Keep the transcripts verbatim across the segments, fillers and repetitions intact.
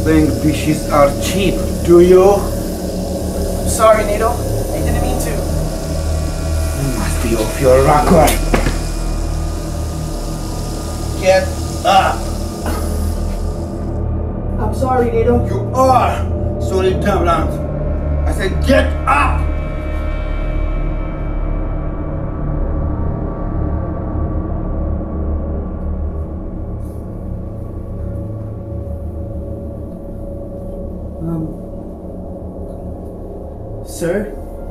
think fishes are cheap, do you? I'm sorry, Nito. I didn't mean to. You must be off your rocker. Get up! I'm sorry, Nito. You are! Sorry, Devland. I said get up! Um, sir?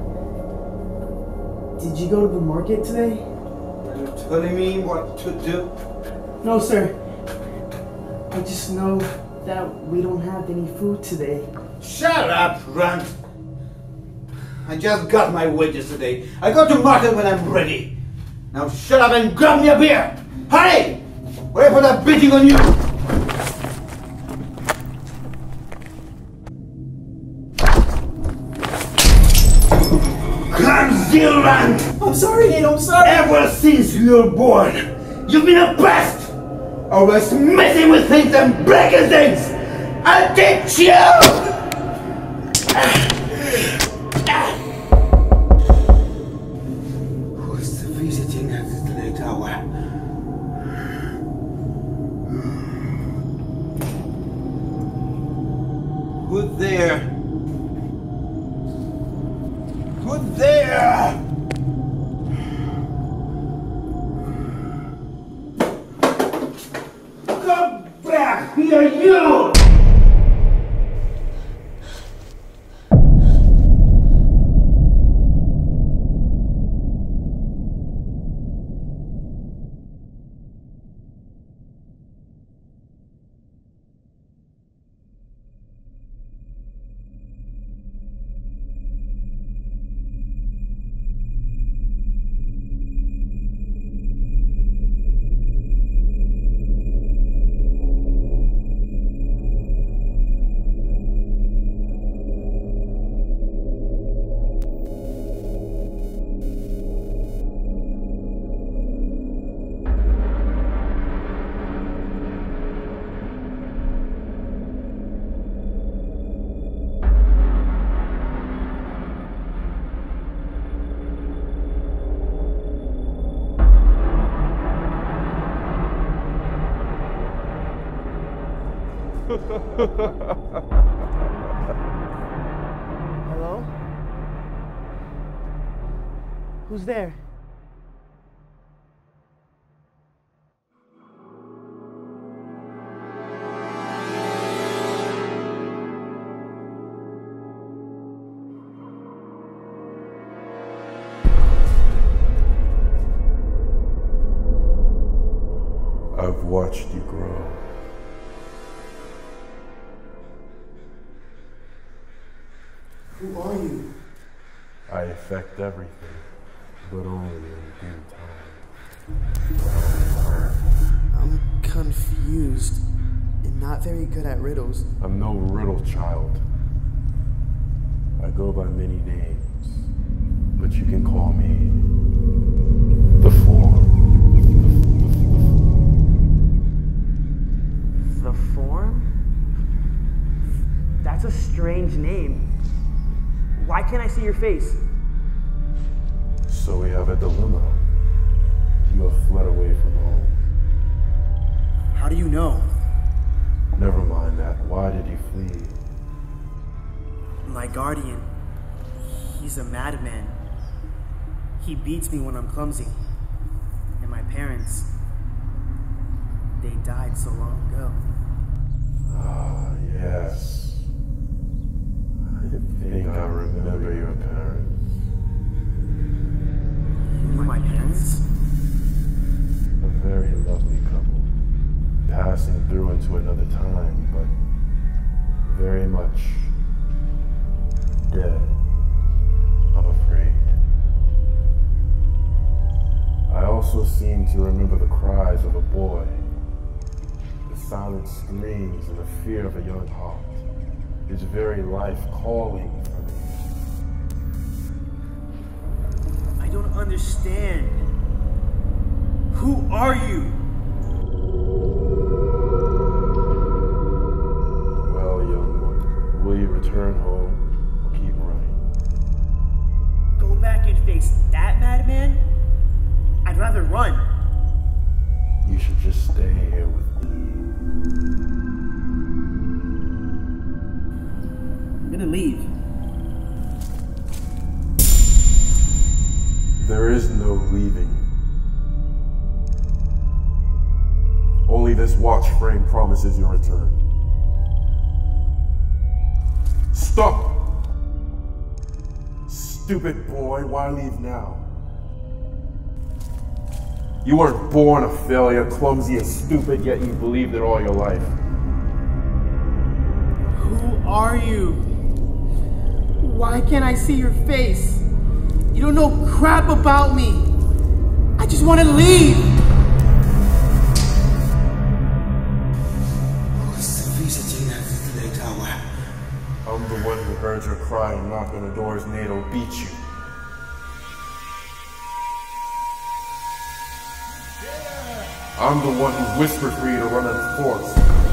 Did you go to the market today? Are you telling me what to do? No, sir. I just know that we don't have any food today. Shut up, runt! I just got my wages today. I go to market when I'm ready. Now shut up and grab me a beer! Hurry! Wait for that beating on you! Runt! I'm sorry, Nito, I'm sorry! Ever since you were born, you've been a pest! Always messing with things and breaking things! I'll teach you! Who's visiting at this late hour? Who's there? Who's there? Come back! Here, you! Hello? Who's there? I've watched you grow. Who are you? I affect everything, but only in due time. I'm confused and not very good at riddles. I'm no riddle child. I go by many names, but you can call me the Form. The Form? That's a strange name. Why can't I see your face? So we have a dilemma. You have fled away from home. How do you know? Never mind that. Why did you flee? My guardian. He's a madman. He beats me when I'm clumsy. And my parents, they died so long ago. Ah, yes. I think I remember your parents. You knew my parents? A very lovely couple, passing through into another time, but very much dead, I'm afraid. I also seem to remember the cries of a boy, the silent screams and the fear of a young heart, his very life calling for me. I don't understand. Who are you? Well, leave. There is no leaving. Only this watch frame promises your return. Stop! Stupid boy, why leave now? You weren't born a failure, clumsy and stupid, yet you believed it all your life. Who are you? Why can't I see your face? You don't know crap about me. I just want to leave. What's the visiting at the tower? I'm the one who heard your cry and knocked on the doors and they'll beat you. I'm the one who whispered for you to run in force.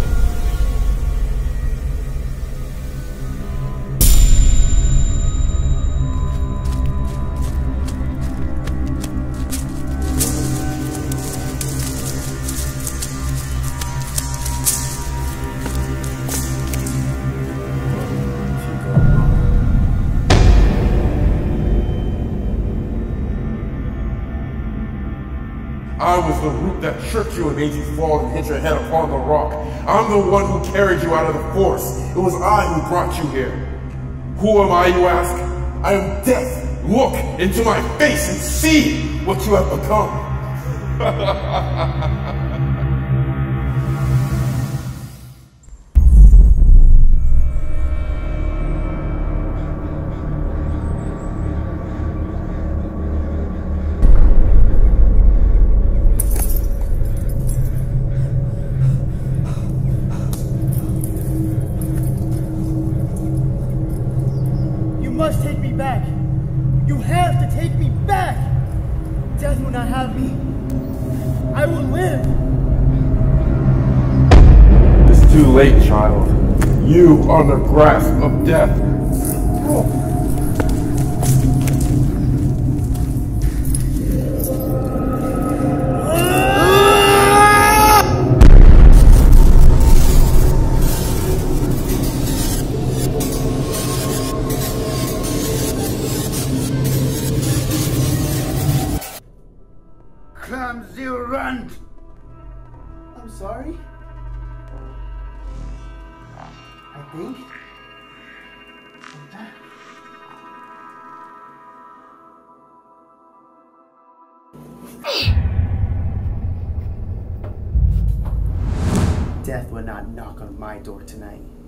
I was the root that tricked you and made you fall and hit your head upon the rock. I'm the one who carried you out of the force. It was I who brought you here. Who am I, you ask? I am death. Look into my face and see what you have become. You must take me back. You have to take me back. Death will not have me. I will live. It's too late, child. You are in the grasp of death. Oh. Clumsy runt! I'm sorry. I think I'm back. Death will not knock on my door tonight.